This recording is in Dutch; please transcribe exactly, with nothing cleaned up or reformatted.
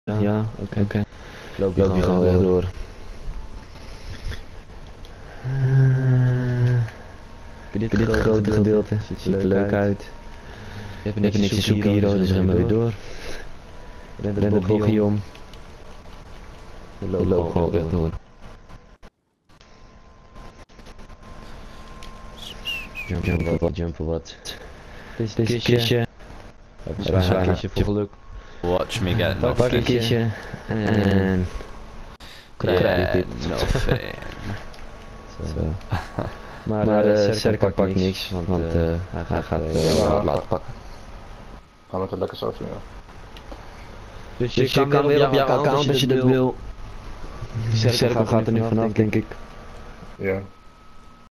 Ja, ja oké, okay, oké. Okay. Loop je gewoon, gewoon weer door. door. Uh, heb je dit, dit grote gedeelte? gedeelte? Ziet er leuk, leuk uit. uit. Je hebt niks, niks te zoeken hier, dus rennen we weer door. Ren het bochtje om. Je loopt, loopt gewoon weer door. door. Jump, jump voor wat, jump voor wat. Dit is een kistje. Heb je een kistje voor geluk. Watch me get Pak, pak een kistje. En... Yeah, nothing. Zo. Maar, maar uh, Serka pakt niks, want, want uh, hij, hij gaat uh, uh, laten pakken. Gaan we het lekker zo doen, ja. Dus je, dus je kan weer op jouw account als je dat wil. Serka gaat er nu vanaf, denk ik. Ja.